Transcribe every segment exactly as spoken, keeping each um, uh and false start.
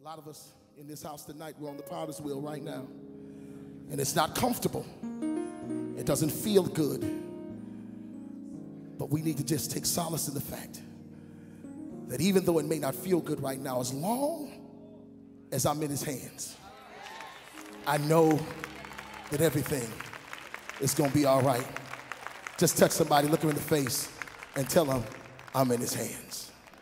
A lot of us in this house tonight, we're on the potter's wheel right now. And it's not comfortable. It doesn't feel good. But we need to just take solace in the fact that even though it may not feel good right now, as long as I'm in his hands, I know that everything is going to be all right. Just touch somebody, look them in the face, and tell them I'm in his hands.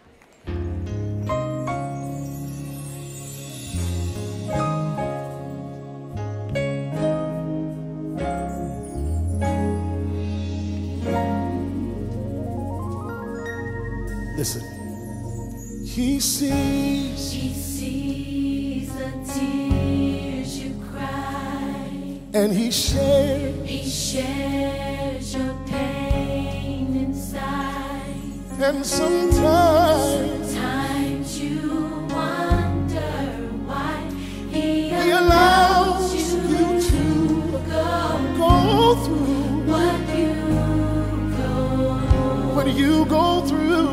Listen. He sees. He sees the tears you cry. And he shares. He shares your pain inside. And sometimes. Sometimes you wonder why he, he allows you, you to go, go through what you go. What you go through.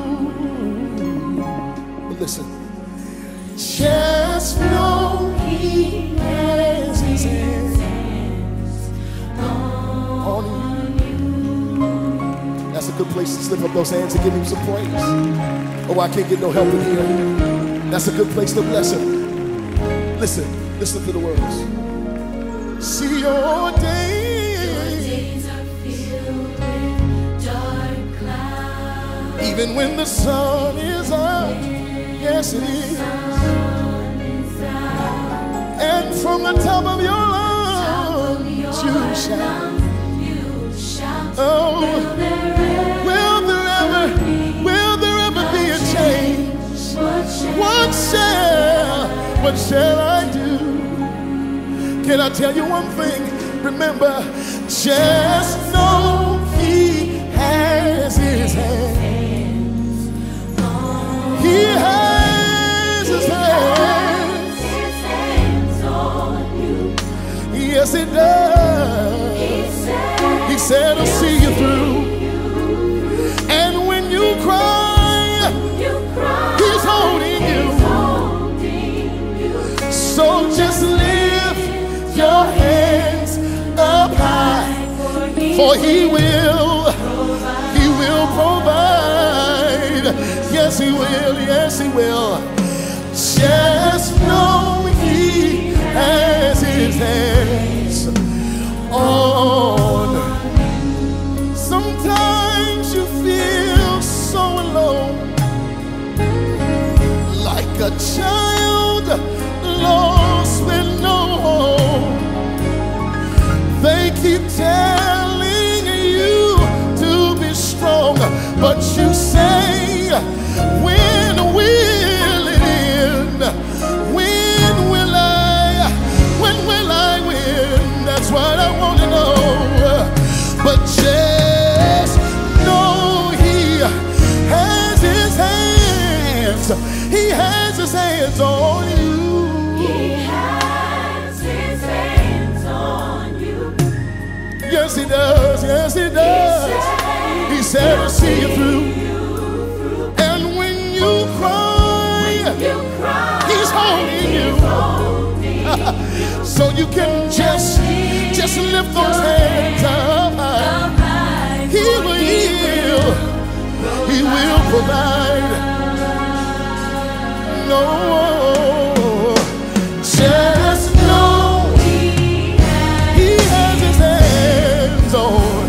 Listen, just know he has his hands on you. That's a good place to slip up those hands and give him some praise. Oh, I can't get no help in here. That's a good place to bless him. Listen, listen to the words. See your days, your days are filled with dark clouds. Even when the sun is out. Yes, it is. And from the top of your lungs, you shout. Oh, will there ever, will there ever be a change? What shall, what shall I do? Can I tell you one thing? Remember, just know he has his hand. He has his hands. His hands on you. Yes, he does. He said, he said I'll see you through. And when you cry, you cry he's holding you. He's holding you. So just lift your hands up high, for he, for he will, provide. He will provide. Yes, he will, yes, he will. Just know he has his hands on. Sometimes you feel so alone, like a child lost with no home. They keep telling you to be strong, but you say, when will it end? When will I, when will I win? That's what I want to know. But just know he has his hands. He has his hands on you. He has his hands on you. Yes, he does. Yes, he does. He said I'll see you through. You cry, you cry, he's holding you. He's holding so you can just, just lift those hands up high. He will heal, he will provide. No, just know he has his hands on.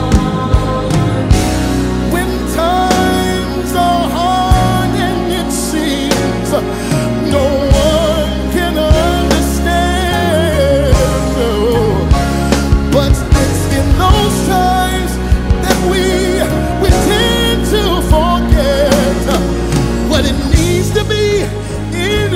No one can understand, no. But it's in those times that we we tend to forget what it means to be in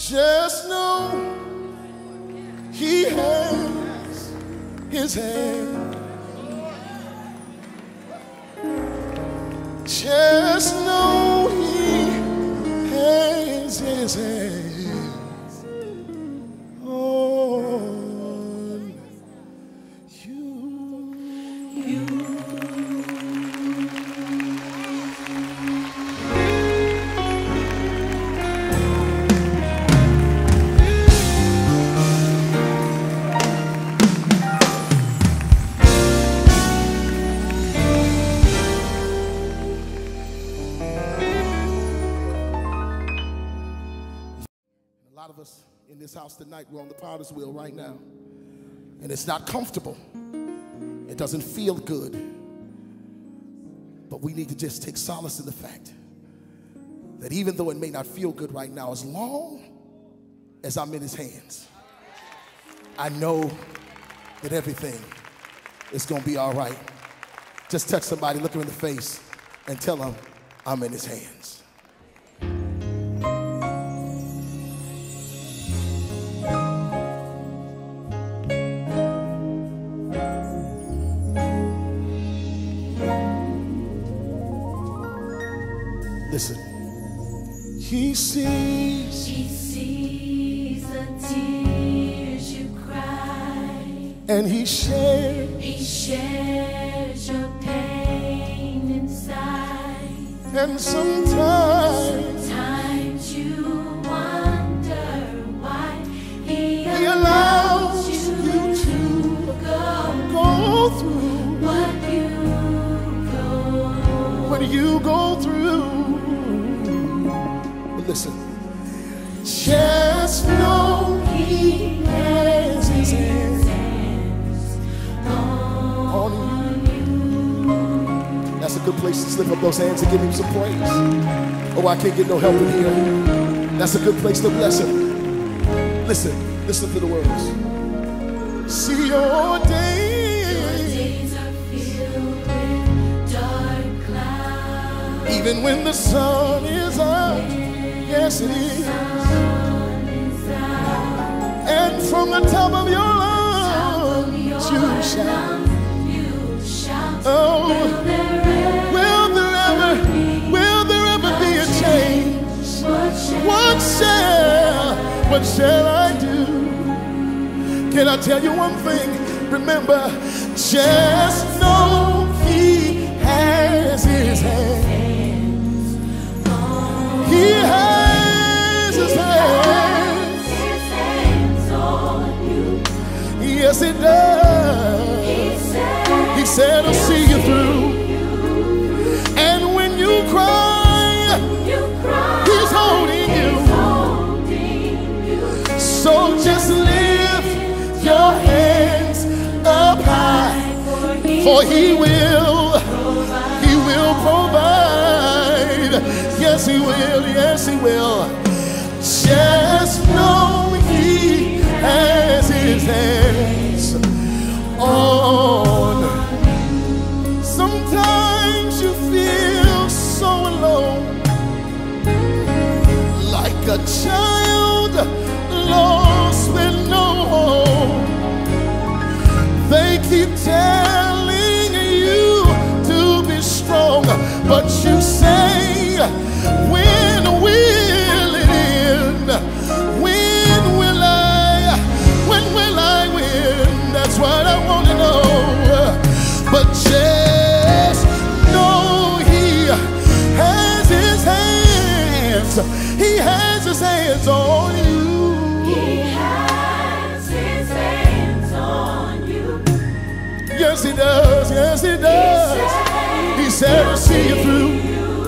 Just know he has his hand. Just know he has his hands on you. You. Of us in this house tonight, we're on the potter's wheel right now, and it's not comfortable. It doesn't feel good, but we need to just take solace in the fact that even though it may not feel good right now, as long as I'm in his hands, I know that everything is going to be all right. Just touch somebody, look them in the face, and tell them I'm in his hands. Listen, he sees, he sees the tears you cry, and he shares, he shares your pain inside. And sometimes, sometimes you wonder why he, he allows you, you to go, go through what you go, what you go through. Listen, just know he has his hands on you. That's a good place to slip up those hands and give him some praise. Oh, I can't get no help in here. That's a good place to bless him. Listen, listen to the words. See your days, your days are filled with dark clouds. Even when the sun is out. Yes, it is. And from the top of your lungs, you shout. Oh, will there ever, will there ever be a change? What shall, what shall I do? Can I tell you one thing? Remember, just know he has his hand. He has his hands, his hands on you. Yes, he does. He said, he said I'll see you through. And when you cry, you cry he's holding you. Holding you. So just lift your hands up high, for he will, he will provide. Yes, he will, yes, he will. Just know he has his hands on. Sometimes you feel so alone, like a child lost with no home. They keep telling you to be strong, but you say, when will it end? When will I, when will I win? That's what I want to know. But just know he has his hands. He has his hands on you. He has his hands on you. Yes, he does. Yes, he does. He said, I'll see you through.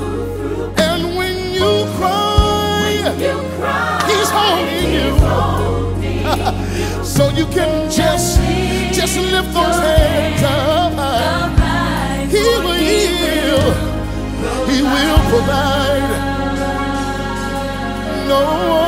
You cry, you cry, he's holding you. Holding you. So you can just, just lift those hands up high. He will heal, he will provide. No one